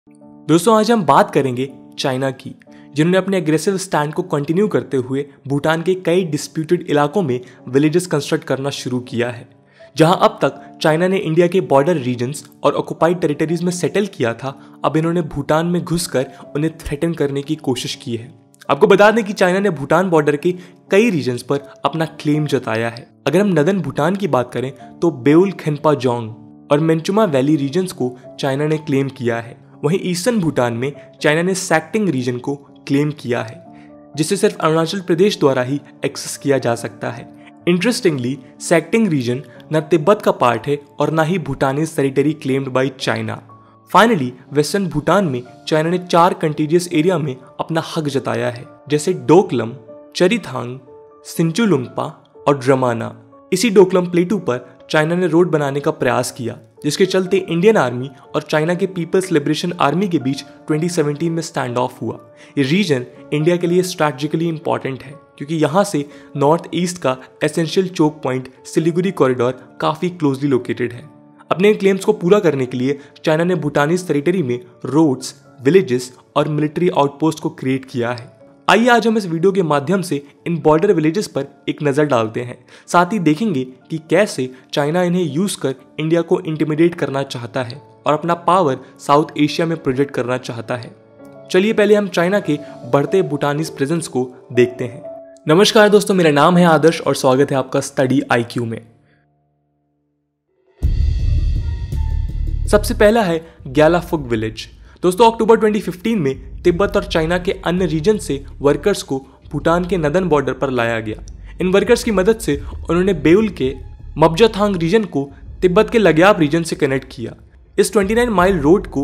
दोस्तों आज हम बात करेंगे चाइना की, जिन्होंने अपने एग्रेसिव स्टैंड को कंटिन्यू करते हुए भूटान के कई डिस्प्यूटेड इलाकों में विलेजेस कंस्ट्रक्ट करना शुरू किया है। जहां अब तक चाइना ने इंडिया के बॉर्डर रीजन्स और ऑक्युपाइड टेरिटरीज में सेटल किया था, अब इन्होंने भूटान में घुसकर उन्हें थ्रेटन करने की कोशिश की है। आपको बता दें कि चाइना ने भूटान बॉर्डर के कई रीजन्स पर अपना क्लेम जताया है। अगर हम नदन भूटान की बात करें तो बेउल खेनपाजोंग और मेंचुमा वैली रीजन्स को चाइना ने क्लेम किया है। वहीं ईस्टर्न भूटान में चाइना ने सैक्टिंग रीजन को क्लेम किया है, जिसे सिर्फ अरुणाचल प्रदेश द्वारा ही एक्सेस किया जा सकता है। इंटरेस्टिंगली, सैक्टिंग रीजन न तिब्बत का पार्ट है और न ही Bhutanese territory claimed by China. Finally, western Bhutan में चाइना ने 4 कंटीजियस एरिया में अपना हक जताया है, जैसे डोकलम, चरिथांग, सिंचुलुंगपा और ड्रमाना। इसी डोकलम प्लेटू पर चाइना ने रोड बनाने का प्रयास किया, जिसके चलते इंडियन आर्मी और चाइना के पीपल्स लिबरेशन आर्मी के बीच 2017 में स्टैंड ऑफ हुआ। ये रीजन इंडिया के लिए स्ट्रैटेजिकली इंपॉर्टेंट है, क्योंकि यहाँ से नॉर्थ ईस्ट का essential choke point Siliguri corridor काफी क्लोजली लोकेटेड है। अपने क्लेम्स को पूरा करने के लिए चाइना ने भूटानीज टेरिटरी में रोड्स, विलेजेस और मिलिट्री आउटपोस्ट को क्रिएट किया है। आइए आज हम इस वीडियो के माध्यम से इन बॉर्डर विलेजेस पर एक नजर डालते हैं। साथ ही देखेंगे कि कैसे चाइना इन्हें यूज कर इंडिया को इंटिमिडेट करना चाहता है और अपना पावर साउथ एशिया में प्रोजेक्ट करना चाहता है। चलिए पहले हम चाइना के बढ़ते भूटानीज प्रेजेंस को देखते हैं। नमस्कार दोस्तों, मेरा नाम है आदर्श और स्वागत है आपका स्टडी IQ में। सबसे पहला है ग्यालाफुक विलेज। दोस्तों अक्टूबर 2015 में तिब्बत और चाइना के अन्य रीजन से वर्कर्स को भूटान के नदन बॉर्डर पर लाया गया। इन वर्कर्स की मदद से उन्होंने बेउल के मब्जाथांग रीजन को तिब्बत के लग्याब रीजन से कनेक्ट किया। इस 29 माइल रोड को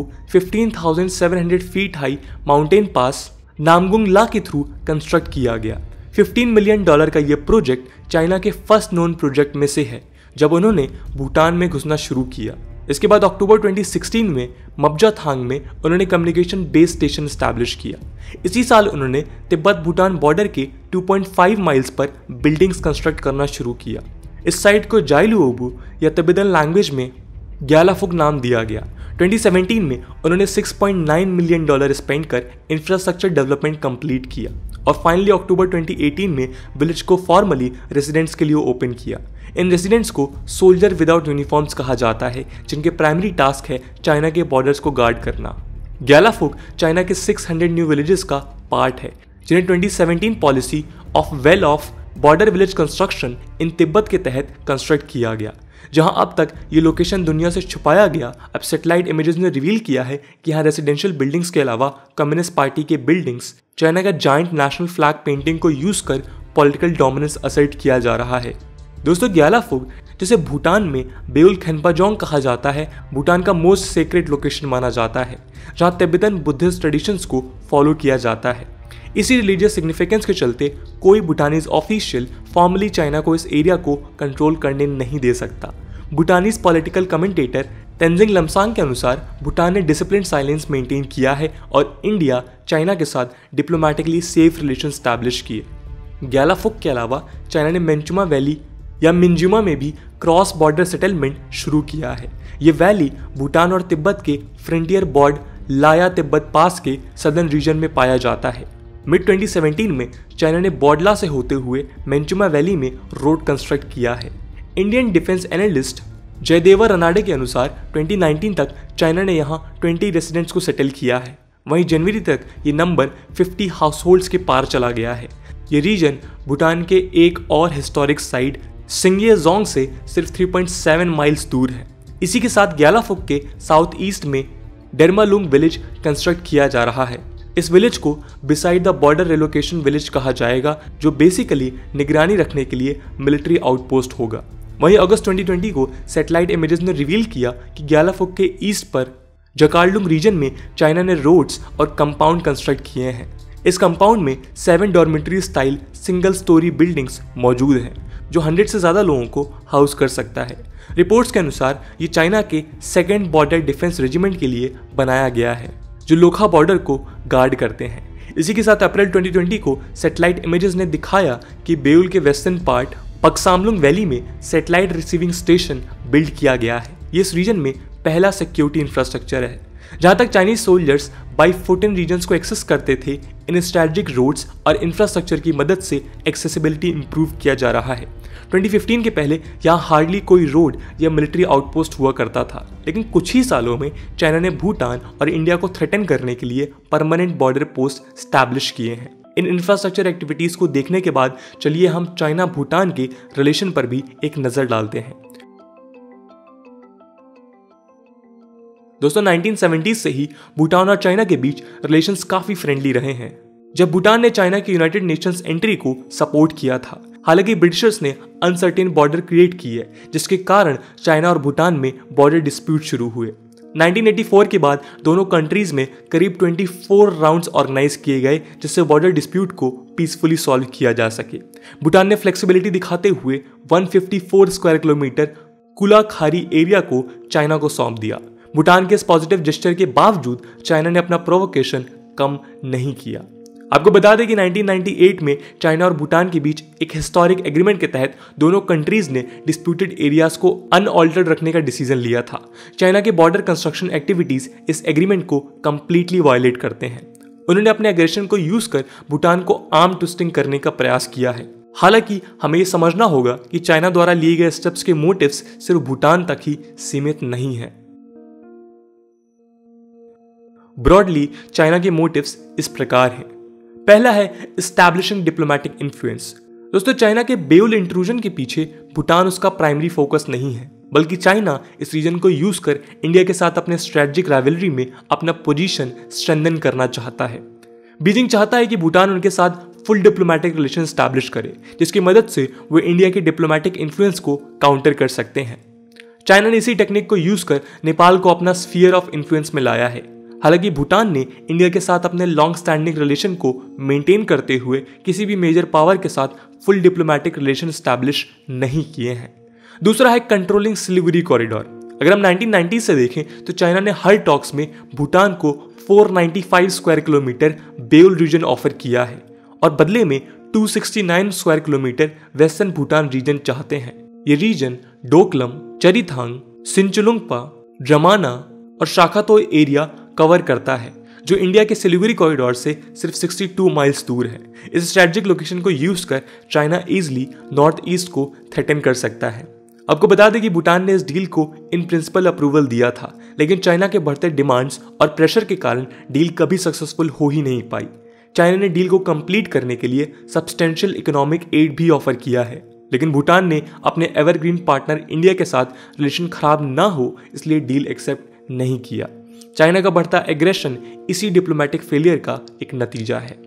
15,700 feet high mountain pass Namgung La के थ्रू कंस्ट्रक्ट किया गया। $15 मिलियन का यह प्रोजेक्ट चाइना के फर्स्ट नोन प्रोजेक्ट में से है, जब उन्होंने भूटान में घुसना शुरू किया। इसके बाद अक्टूबर 2016 में मब्जाथांग में उन्होंने कम्युनिकेशन बेस स्टेशन स्टैब्लिश किया। इसी साल उन्होंने तिब्बत भूटान बॉर्डर के 2.5 माइल्स पर बिल्डिंग्स कंस्ट्रक्ट करना शुरू किया। इस साइट को जाइलुओबू या तिब्बतन लैंग्वेज में ग्यालाफुक नाम दिया गया। 2017 में उन्होंने $6.9 मिलियन स्पेंड कर इंफ्रास्ट्रक्चर डेवलपमेंट कंप्लीट किया और फाइनली अक्टूबर 2018 में विलेज को फॉर्मली रेजिडेंट्स के लिए ओपन किया। इन रेजिडेंट्स को सोल्जर विदाउट यूनिफॉर्म्स कहा जाता है, जिनके प्राइमरी टास्क है चाइना के बॉर्डर्स को गार्ड करना। ग्यालाफुक चाइना के 600 न्यू विलेजेस का पार्ट है, जिन्हें 2017 policy of well off border village construction in Tibet के तहत कंस्ट्रक्ट किया गया। जहां अब तक ये लोकेशन दुनिया से छुपाया गया, अब सैटेलाइट इमेजेस ने रिवील किया है कि यहाँ रेजिडेंशियल बिल्डिंग्स के अलावा कम्युनिस्ट पार्टी के बिल्डिंग्स, चाइना का जाइंट नेशनल फ्लैग पेंटिंग को यूज कर पॉलिटिकल डोमिनेंस असर्ट किया जा रहा है। दोस्तों ग्यालाफुक, जिसे भूटान में बेउल खेनपाजोंग कहा जाता है, भूटान का मोस्ट सेक्रेट लोकेशन माना जाता है, जहां तिब्बतन बुद्धिस्ट ट्रेडिशंस को फॉलो किया जाता है। इसी रिलीजियस सिग्निफिकेंस के चलते कोई भूटानीज ऑफिशियल फॉर्मली चाइना को इस एरिया को कंट्रोल करने नहीं दे सकता। भूटानीज पॉलिटिकल कमेंटेटर तेंजिंग लमसांग के अनुसार भूटान ने डिसिप्लिन साइलेंस मेंटेन किया है और इंडिया चाइना के साथ डिप्लोमेटिकली सेफ रिलेशन स्टैब्लिश किए। ग्यालाफुक के अलावा चाइना ने मेंचुमा वैली या मिंजुमा में भी क्रॉस बॉर्डर सेटलमेंट शुरू किया है। ये वैली भूटान और तिब्बत के फ्रंटियर बॉर्ड लाया तिब्बत पास के सदर्न रीजन में पाया जाता है। मिड 2017 में चाइना ने बॉडला से होते हुए मेंचुमा वैली में रोड कंस्ट्रक्ट किया है। Indian defence analyst Jayadeva Ranade के अनुसार 2019 तक चाइना ने यहाँ 20 रेसिडेंट्स को सेटल किया है। वहीं जनवरी तक ये नंबर 50 हाउसहोल्ड्स के पार चला गया है। ये रीजन भूटान के एक और हिस्टोरिक साइट सिंगयेजोंग से सिर्फ 3.7 माइल्स दूर है। इसी के साथ ग्यालाफुक के साउथ ईस्ट में डेरमालुंग विलेज कंस्ट्रक्ट किया जा रहा है। इस विलेज को beside the border relocation village कहा जाएगा, जो बेसिकली निगरानी रखने के लिए मिलिट्री आउटपोस्ट होगा। वहीं अगस्त 2020 को सैटेलाइट इमेजेस ने रिवील किया कि ग्यालाफुक के ईस्ट पर जकार्डुंग रीजन में चाइना ने रोड्स और कंपाउंड कंस्ट्रक्ट किए हैं। इस कंपाउंड में 7 dormitory style single storey buildings मौजूद हैं, जो 100 से ज़्यादा लोगों को हाउस कर सकता है। रिपोर्ट्स के अनुसार ये चाइना के 2nd बॉर्डर डिफेंस रेजिमेंट के लिए बनाया गया है, जो लोखा बॉर्डर को गार्ड करते हैं। इसी के साथ अप्रैल 2020 को सैटेलाइट इमेजेस ने दिखाया कि बेउल के वेस्टर्न पार्ट पक्सामलुंग वैली में सैटेलाइट रिसीविंग स्टेशन बिल्ड किया गया है। ये इस रीजन में पहला सिक्योरिटी इंफ्रास्ट्रक्चर है। जहां तक चाइनीज सोल्जर्स बाई फुट इन रीजन्स को एक्सेस करते थे, इन स्ट्रेटेजिक रोड्स और इंफ्रास्ट्रक्चर की मदद से एक्सेसिबिलिटी इंप्रूव किया जा रहा है। 2015 के पहले यहाँ हार्डली कोई रोड या मिलिट्री आउटपोस्ट हुआ करता था, लेकिन कुछ ही सालों में चाइना ने भूटान और इंडिया को थ्रेटन करने के लिए परमानेंट बॉर्डर पोस्ट स्टैब्लिश किए हैं। इन इंफ्रास्ट्रक्चर एक्टिविटीज को देखने के बाद चलिए हम चाइना भूटान के रिलेशन पर भी एक नजर डालते हैं। दोस्तों 1970s से ही भूटान और चाइना के बीच रिलेशंस काफी फ्रेंडली रहे हैं, जब भूटान ने चाइना की यूनाइटेड नेशंस एंट्री को सपोर्ट किया था। हालांकि ब्रिटिशर्स ने अनसर्टेन बॉर्डर क्रिएट की है, जिसके कारण चाइना और भूटान में बॉर्डर डिस्प्यूट शुरू हुए। 1984 के बाद दोनों कंट्रीज में करीब 24 राउंड्स ऑर्गेनाइज किए गए, जिससे बॉर्डर डिस्प्यूट को पीसफुली सॉल्व किया जा सके। भूटान ने फ्लेक्सिबिलिटी दिखाते हुए 154 स्क्वायर किलोमीटर कुला खारी एरिया को चाइना को सौंप दिया। भूटान के इस पॉजिटिव जेस्चर के बावजूद चाइना ने अपना प्रोवोकेशन कम नहीं किया। आपको बता दें कि 1998 में चाइना और भूटान के बीच एक हिस्टोरिक एग्रीमेंट के तहत दोनों कंट्रीज ने डिस्प्यूटेड एरियाज को अनऑल्टर्ड रखने का डिसीजन लिया था। चाइना के बॉर्डर कंस्ट्रक्शन एक्टिविटीज इस एग्रीमेंट को कंप्लीटली वायलेट करते हैं। उन्होंने अपने एग्रेशन को यूज कर भूटान को आर्म ट्विस्टिंग करने का प्रयास किया है। हालांकि हमें यह समझना होगा कि चाइना द्वारा लिए गए स्टेप्स के मोटिव्स सिर्फ भूटान तक ही सीमित नहीं है। ब्रॉडली चाइना के मोटिव्स इस प्रकार हैं। पहला है एस्टैब्लिशिंग डिप्लोमेटिक इन्फ्लुएंस। दोस्तों चाइना के बेउल इंट्रूजन के पीछे भूटान उसका प्राइमरी फोकस नहीं है, बल्कि चाइना इस रीजन को यूज कर इंडिया के साथ अपने स्ट्रेटेजिक राइवलरी में अपना पोजीशन स्ट्रेंथन करना चाहता है। बीजिंग चाहता है कि भूटान उनके साथ फुल डिप्लोमेटिक रिलेशन स्टैब्लिश करे, जिसकी मदद से वे इंडिया के डिप्लोमेटिक इन्फ्लुएंस को काउंटर कर सकते हैं। चाइना ने इसी टेक्निक को यूज कर नेपाल को अपना स्फीयर ऑफ इन्फ्लुएंस में लाया है। हालांकि भूटान ने इंडिया के साथ अपने लॉन्ग स्टैंडिंग रिलेशन को मेंटेन करते हुए किसी भी मेजर पावर के साथ फुल डिप्लोमेटिक रिलेशन स्टैब्लिश नहीं किए हैं। दूसरा है कंट्रोलिंग सिलीगुड़ी कॉरिडोर। अगर हम 1990 से देखें तो चाइना ने हर टॉक्स में भूटान को 495 square kilometre Beyul region offer किया है और बदले में 269 square kilometre western Bhutan region चाहते हैं। ये रीजन डोकलम, चरीथांग, सिंचुलुंगपा, ड्रमाना और शाखातो एरिया कवर करता है, जो इंडिया के सिलीगुड़ी कॉरिडोर से सिर्फ 62 माइल्स दूर है। इस स्ट्रेटेजिक लोकेशन को यूज कर चाइना इजीली नॉर्थ ईस्ट को थ्रेटन कर सकता है। आपको बता दें कि भूटान ने इस डील को इन प्रिंसिपल अप्रूवल दिया था, लेकिन चाइना के बढ़ते डिमांड्स और प्रेशर के कारण डील कभी सक्सेसफुल हो ही नहीं पाई। चाइना ने डील को कंप्लीट करने के लिए सब्सटेंशियल इकोनॉमिक एड भी ऑफर किया है, लेकिन भूटान ने अपने एवरग्रीन पार्टनर इंडिया के साथ रिलेशन खराब ना हो इसलिए डील एक्सेप्ट नहीं किया। चाइना का बढ़ता एग्रेशन इसी डिप्लोमेटिक फेलियर का एक नतीजा है।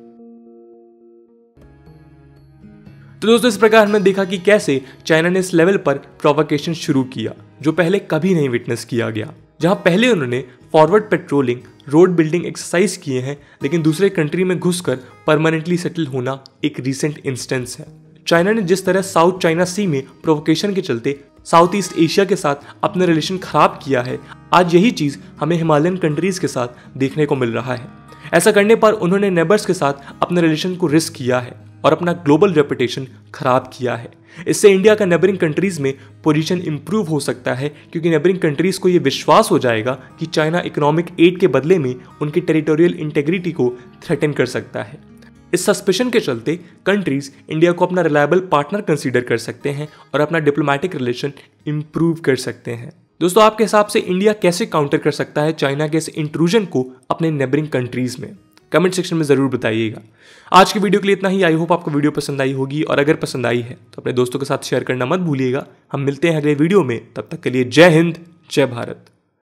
तो दोस्तों इस प्रकार हमने देखा कि कैसे चाइना ने इस लेवल पर प्रोवोकेशन शुरू किया जो पहले कभी नहीं विटनेस किया गया। जहां पहले उन्होंने forward patrolling, road building exercise किए हैं, लेकिन दूसरे कंट्री में घुसकर परमानेंटली सेटल होना एक रीसेंट इंस्टेंस है। चाइना ने जिस तरह साउथ चाइना सी में प्रोवोकेशन के चलते साउथ ईस्ट एशिया के साथ अपने रिलेशन खराब किया है, आज यही चीज हमें हिमालयन कंट्रीज के साथ देखने को मिल रहा है। ऐसा करने पर उन्होंने नेबर्स के साथ अपने रिलेशन को रिस्क किया है और अपना ग्लोबल रेपुटेशन खराब किया है। इससे इंडिया का नेबरिंग कंट्रीज में पोजीशन इंप्रूव हो सकता है, क्योंकि नेबरिंग कंट्रीज को यह विश्वास हो जाएगा कि चाइना इकोनॉमिक एड के बदले में उनकी टेरिटोरियल इंटेग्रिटी को थ्रेटन कर सकता है। इस सस्पेशन के चलते कंट्रीज इंडिया को अपना रिलायबल पार्टनर कंसीडर कर सकते हैं और अपना डिप्लोमेटिक रिलेशन इंप्रूव कर सकते हैं। दोस्तों आपके हिसाब से इंडिया कैसे काउंटर कर सकता है चाइना के इस इंट्रूजन को अपने नेबरिंग कंट्रीज में? कमेंट सेक्शन में जरूर बताइएगा। आज की वीडियो के लिए इतना ही। आई होप आपको वीडियो पसंद आई होगी, और अगर पसंद आई है तो अपने दोस्तों के साथ शेयर करना मत भूलिएगा। हम मिलते हैं अगले वीडियो में, तब तक के लिए जय हिंद, जय भारत।